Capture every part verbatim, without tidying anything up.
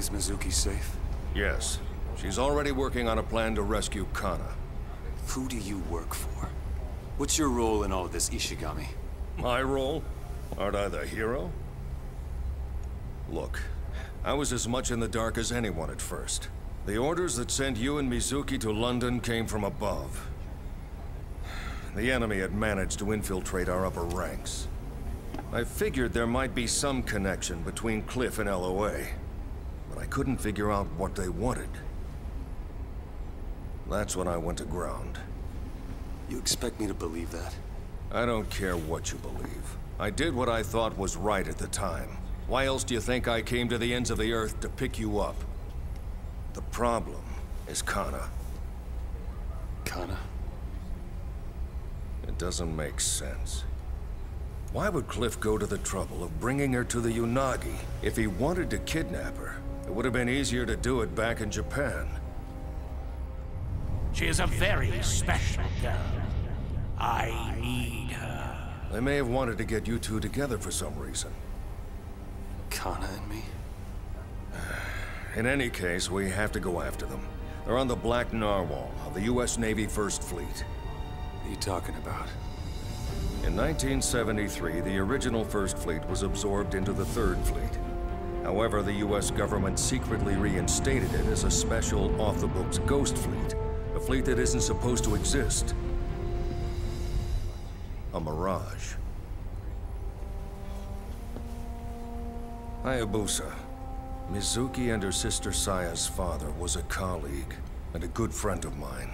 Is Mizuki safe? Yes. She's already working on a plan to rescue Kana. Who do you work for? What's your role in all of this, Ishigami? My role? Aren't I the hero? Look, I was as much in the dark as anyone at first. The orders that sent you and Mizuki to London came from above. The enemy had managed to infiltrate our upper ranks. I figured there might be some connection between Cliff and L O A, but I couldn't figure out what they wanted. That's when I went to ground. You expect me to believe that? I don't care what you believe. I did what I thought was right at the time. Why else do you think I came to the ends of the earth to pick you up? The problem is Kana. Kana? It doesn't make sense. Why would Cliff go to the trouble of bringing her to the Unagi? If he wanted to kidnap her, it would have been easier to do it back in Japan. She is a very special girl. I need her. They may have wanted to get you two together for some reason. Kana and me? In any case, we have to go after them. They're on the Black Narwhal of the U S Navy First Fleet. What are you talking about? In nineteen seventy-three, the original First Fleet was absorbed into the Third Fleet. However, the U S government secretly reinstated it as a special, off-the-books Ghost Fleet. A fleet that isn't supposed to exist. A mirage. Hayabusa. Mizuki and her sister Saya's father was a colleague and a good friend of mine.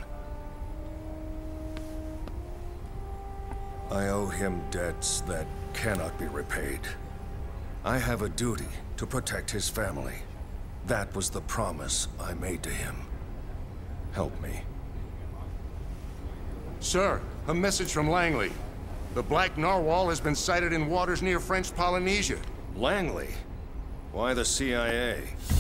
I owe him debts that cannot be repaid. I have a duty to protect his family. That was the promise I made to him. Help me. Sir, a message from Langley. The Black Narwhal has been sighted in waters near French Polynesia. Langley? Why the C I A?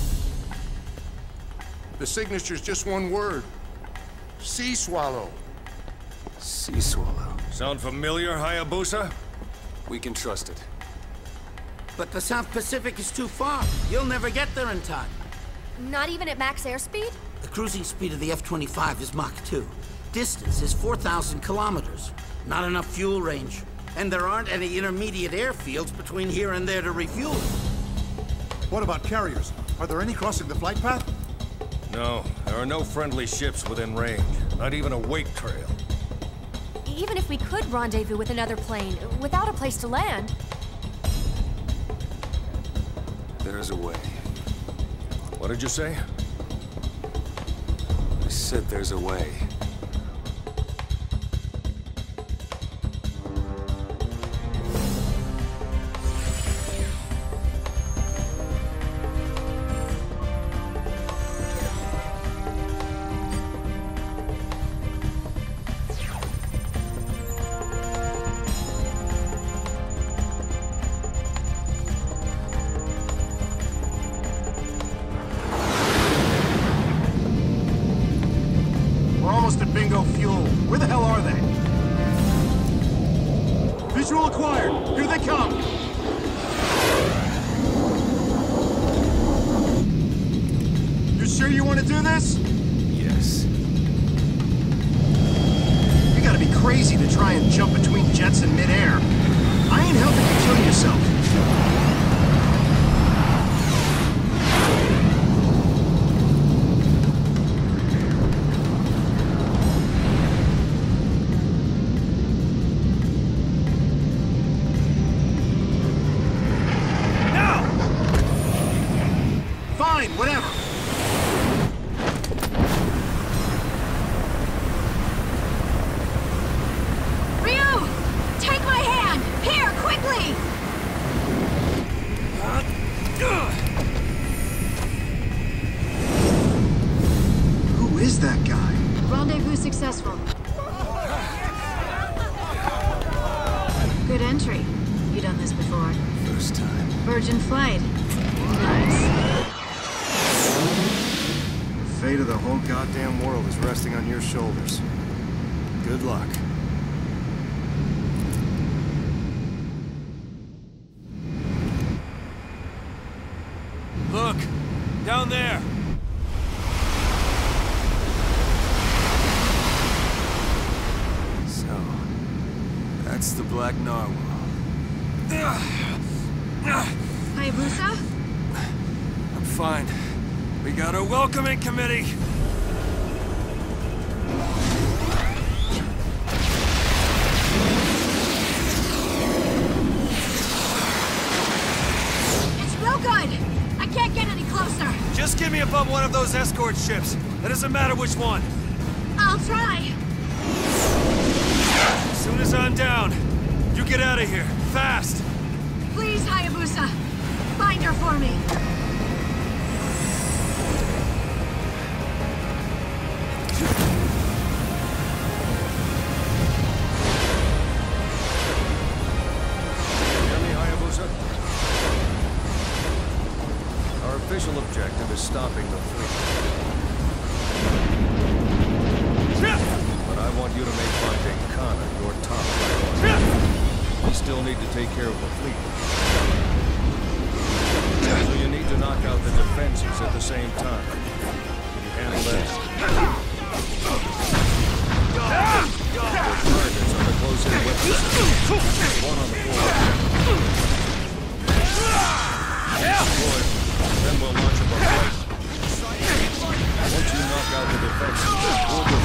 The signature's just one word. Sea Swallow. Sea Swallow. Sound familiar, Hayabusa? We can trust it. But the South Pacific is too far. You'll never get there in time. Not even at max airspeed? The cruising speed of the F twenty-five is Mach two. Distance is four thousand kilometers. Not enough fuel range. And there aren't any intermediate airfields between here and there to refuel. What about carriers? Are there any crossing the flight path? No, there are no friendly ships within range. Not even a wake trail. Even if we could rendezvous with another plane, without a place to land... There's a way. What did you say? I said there's a way. Bingo fuel. Where the hell are they? Visual acquired. Here they come. You sure you want to do this? Yes. You gotta be crazy to try and jump between jets in midair. I ain't helping you kill yourself. Whatever. Ryu! Take my hand! Here, quickly! Who is that guy? Rendezvous successful. Good entry. You done this before? First time. Virgin flight. Nice. The fate of the whole goddamn world is resting on your shoulders. Good luck. Look! Down there! So... that's the Black Narwhal. Hayabusa? I'm fine. We got a welcoming committee! It's real good! I can't get any closer! Just get me above one of those escort ships. It doesn't matter which one. I'll try! As soon as I'm down, you get out of here. Fast! Please, Hayabusa! Find her for me! Hear me, Hayabusa? Our official objective is stopping the fleet. But I want you to make Fontaine Kana your top priority. We still need to take care of the fleet. So you need to knock out the defenses at the same time. Can you handle that? Your targets are the close-in weapons. One on the floor. Destroy it. Then we'll launch a barrage. Once you knock out the defenses, we'll go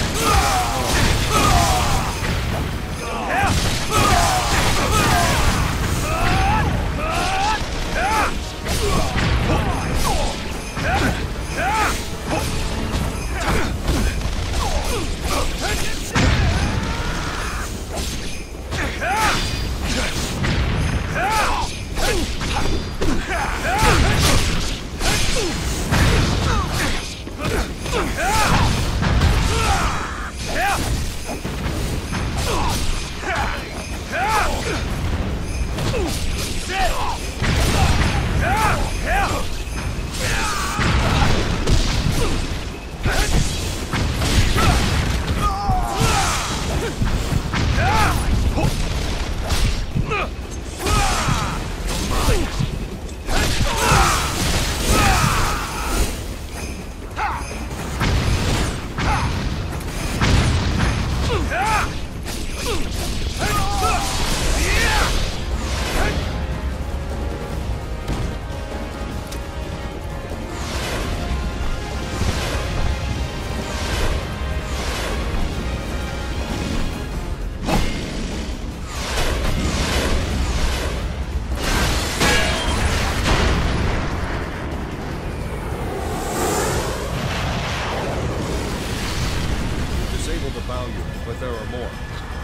but there are more.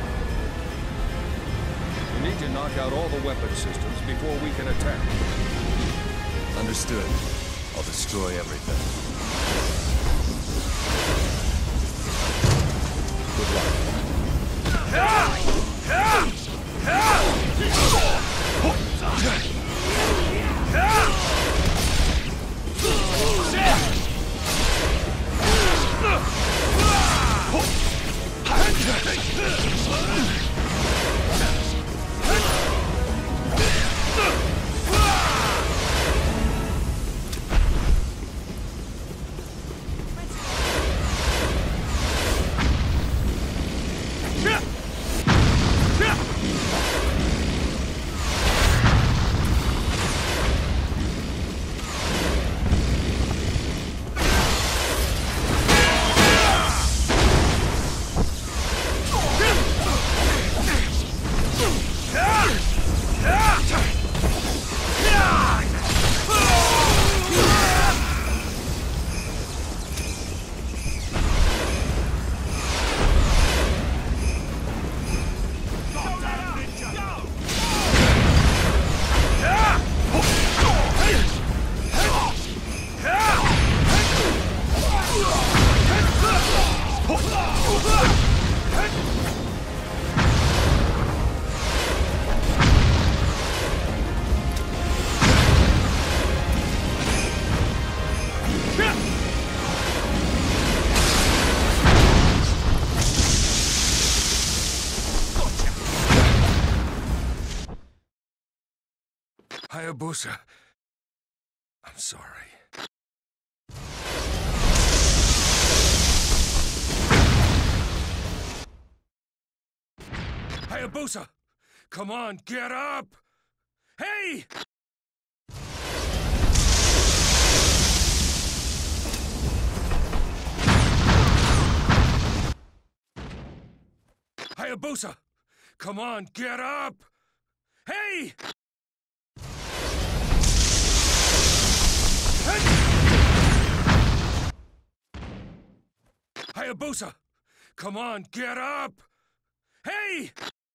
We need to knock out all the weapon systems before we can attack. Understood. I'll destroy everything. Good luck. Hayabusa, I'm sorry. Hayabusa! Come on, get up! Hey! Hayabusa! Come on, get up! Hey! Hayabusa! Come on, get up! Hey!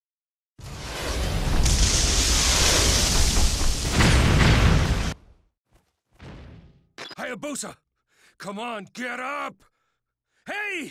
Hayabusa! Come on, get up! Hey!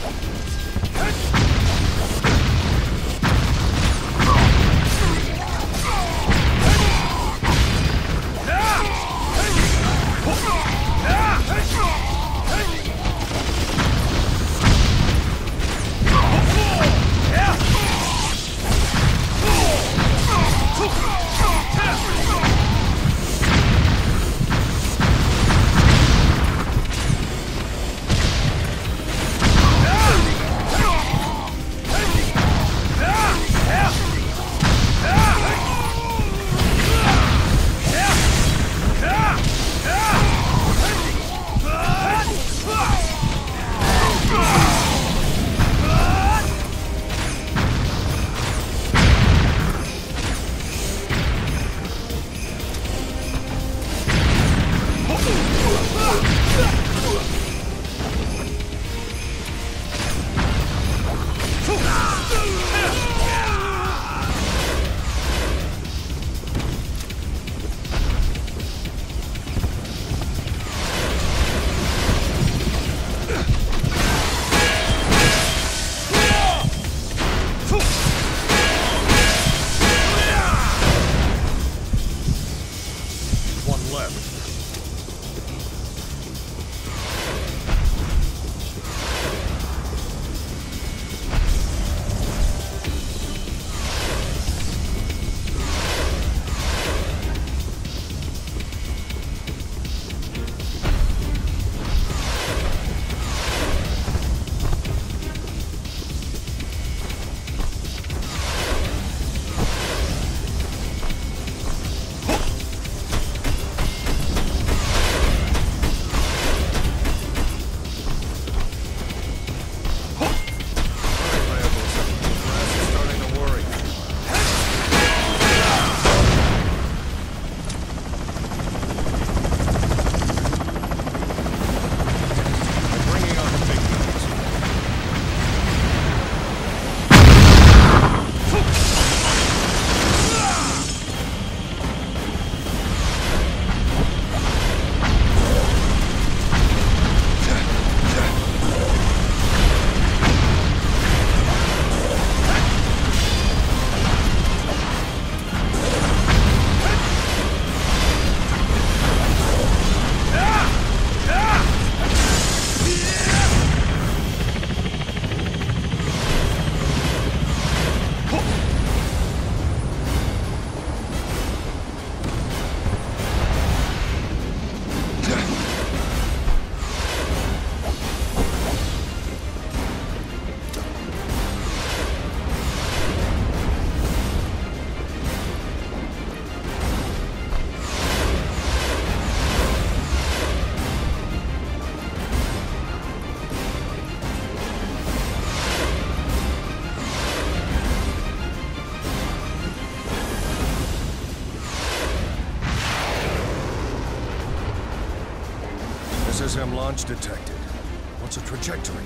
S S M launch detected. What's a trajectory?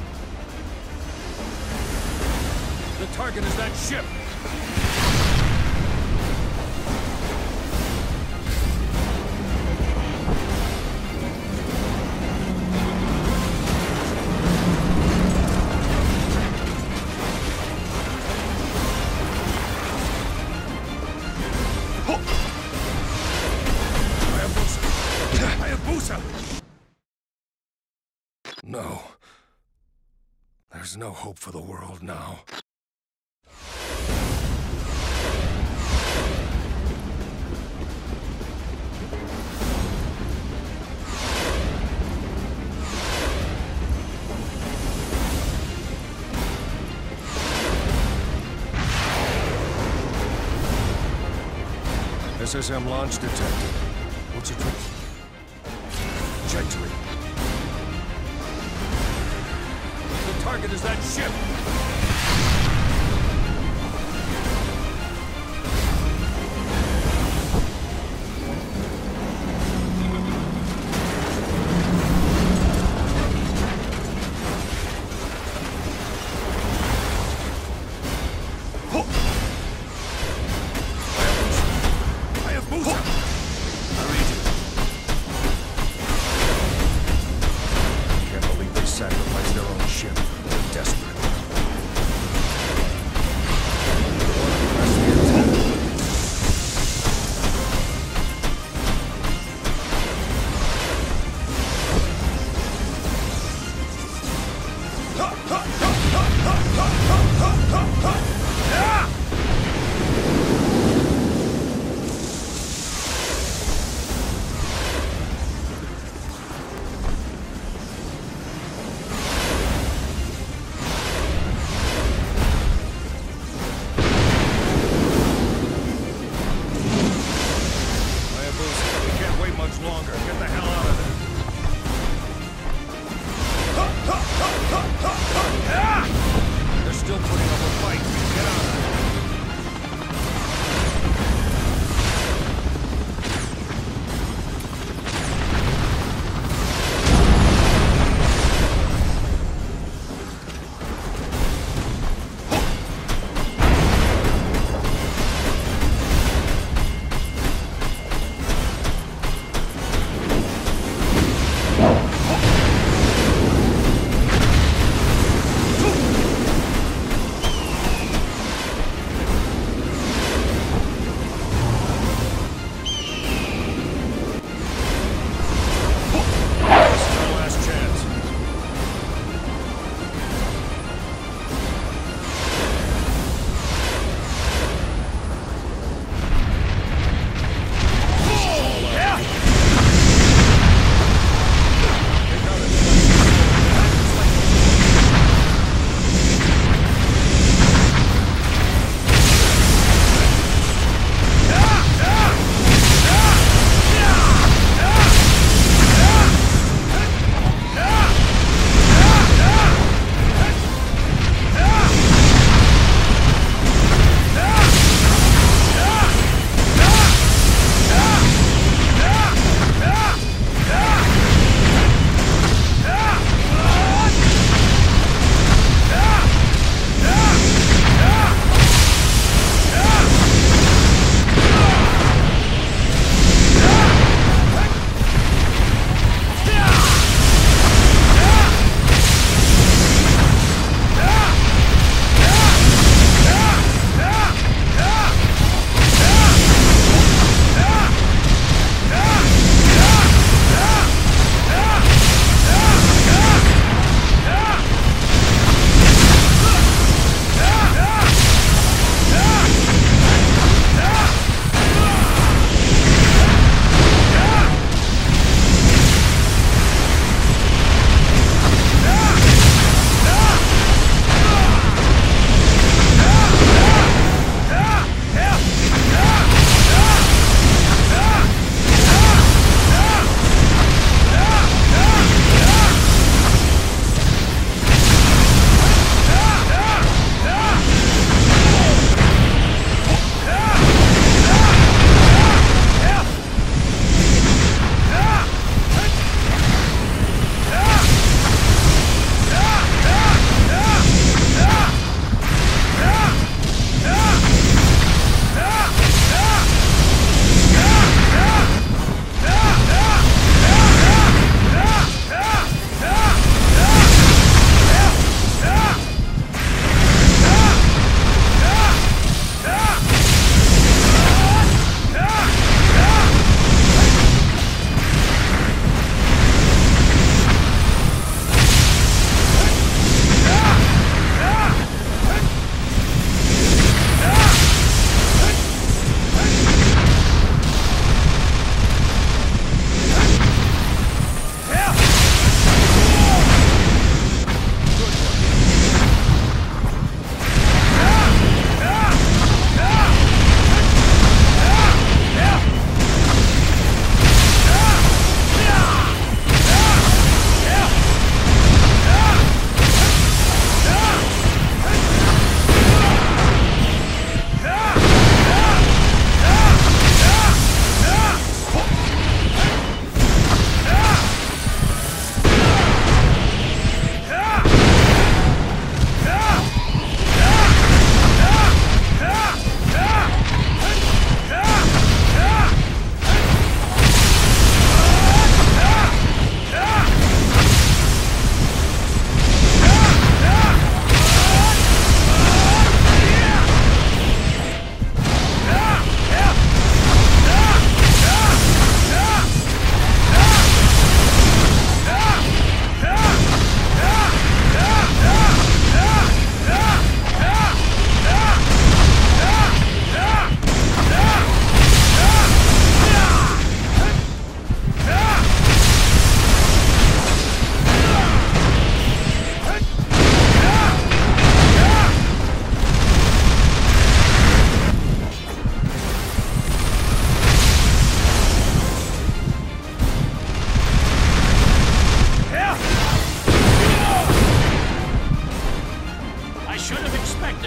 The target is that ship! No. There's no hope for the world now. S S M launch detected. What's a tra- trajectory? The target is that ship! Can't believe they sacrificed their own ship.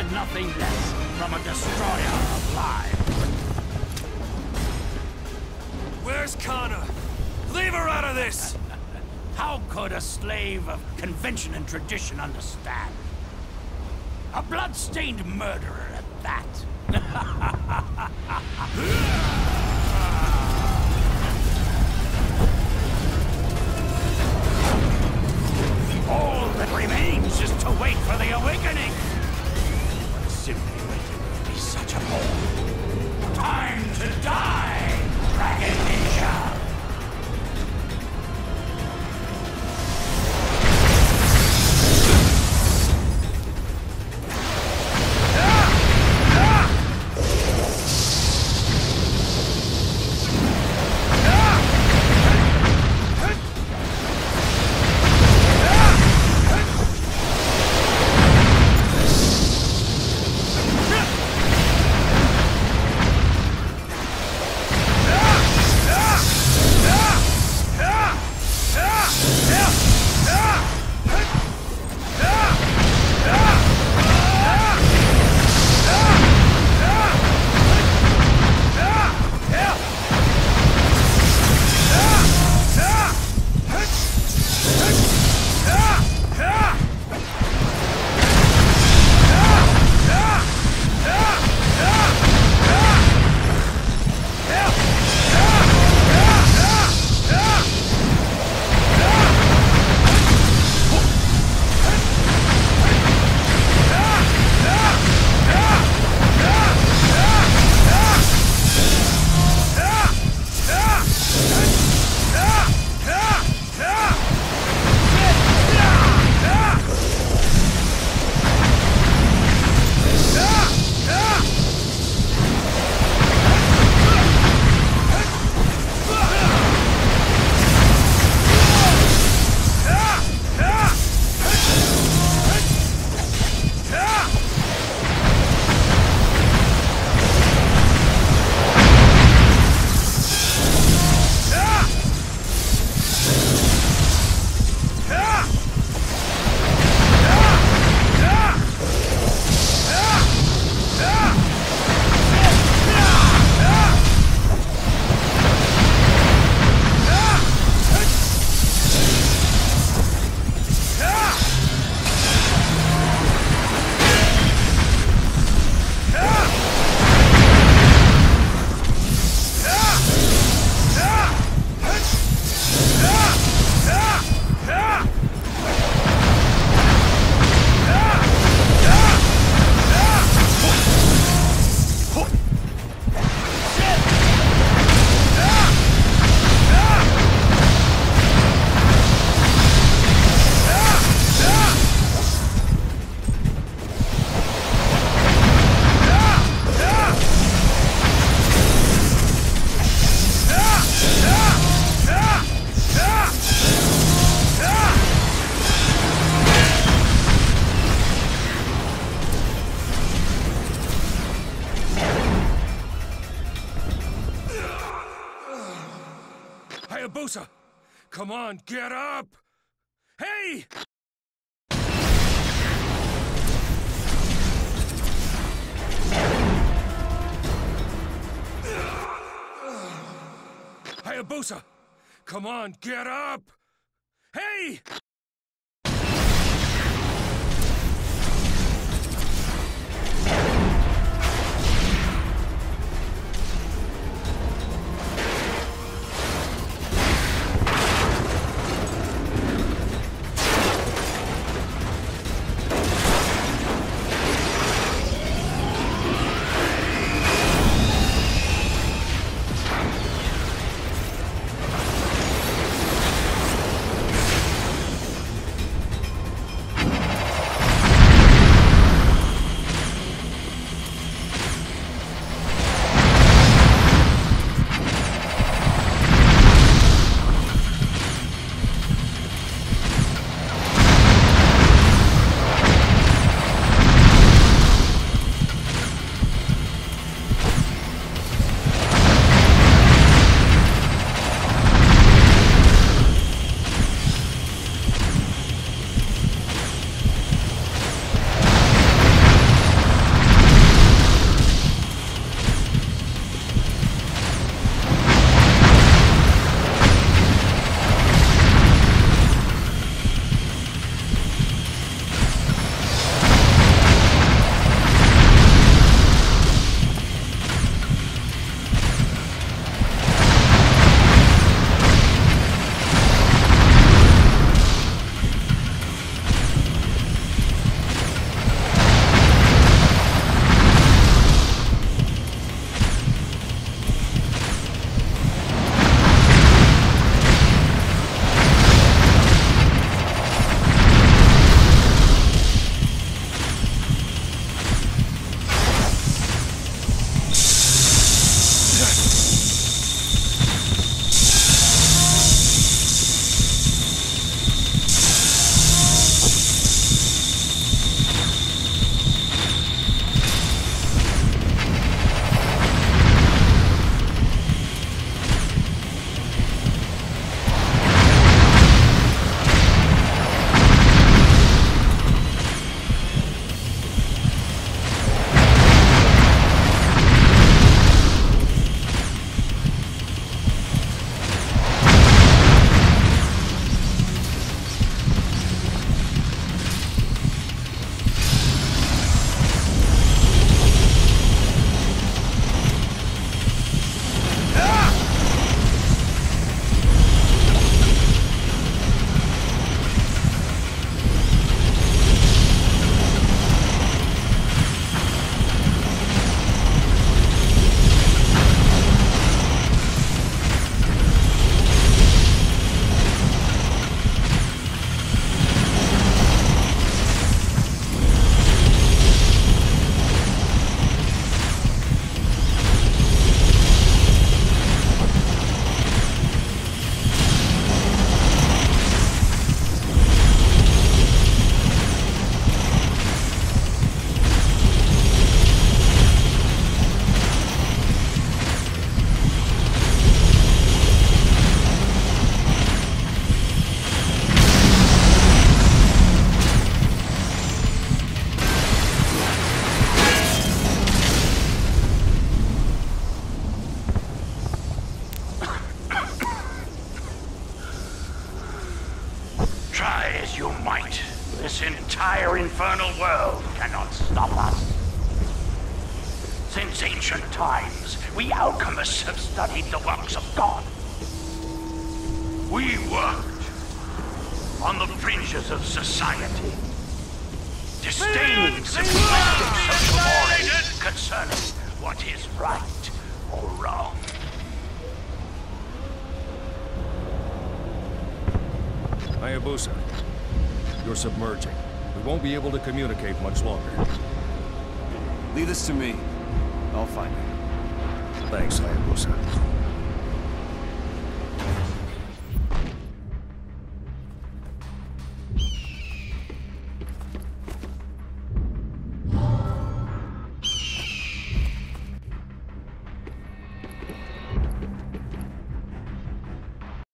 nothing less from a destroyer of lives. Where's Connor? Leave her out of this! How could a slave of convention and tradition understand? A blood-stained murderer at that. All that remains is to wait for the awakening. But simply waiting would be such a bore. Time to die, Dragon Ninja! Hayabusa! Come on, get up! Hey! Hayabusa! Come on, get up! Hey! you might, this entire infernal world cannot stop us. Since ancient times, we alchemists have studied the works of God. We worked on the fringes of society, disdaining simplistic social mores concerning what is right or wrong. Hayabusa, you're submerging. We won't be able to communicate much longer. Leave this to me. I'll find it. Thanks, Hayabusa.